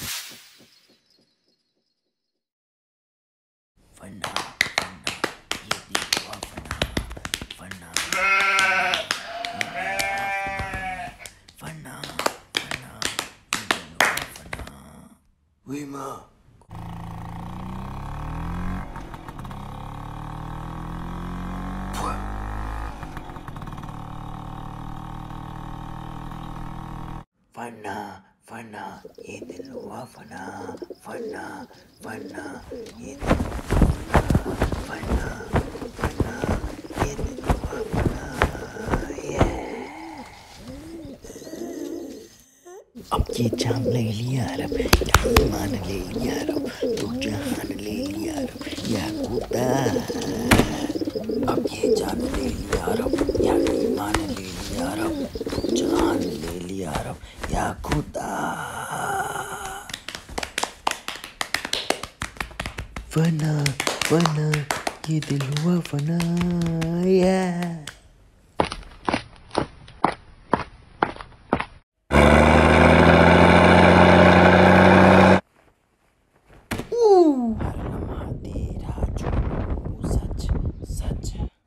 फना फना ये दीवा फना फना फना फना ये दीवा फना वी माँ फना फना ये दिल हुआ फना फना फना ये दिल फना फना ये दिल हुआ फना अब ये जान ले लिया रब या ईमान ले लिया रब तू जहान ले लिया रब या खुदा अब ये जान ले लिया रब या ईमान ले लिया रब तू जहान ले लिया रब या खुदा फना फना ये दिल हुआ फना तेरा जो सच सच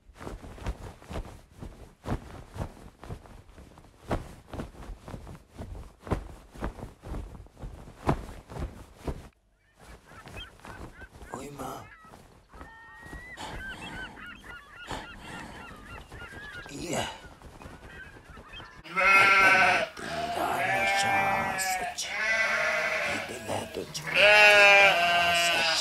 ओए माँ ये तेरा नशा सच ये दिल है तो सच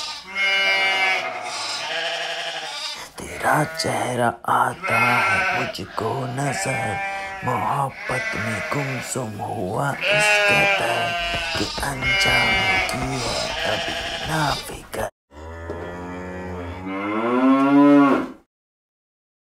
तेरा चेहरा आता है मुझको नजर मोहब्बत में गुमसुम हुआ इस कदर कि अंजाम की है अभी ना फिकर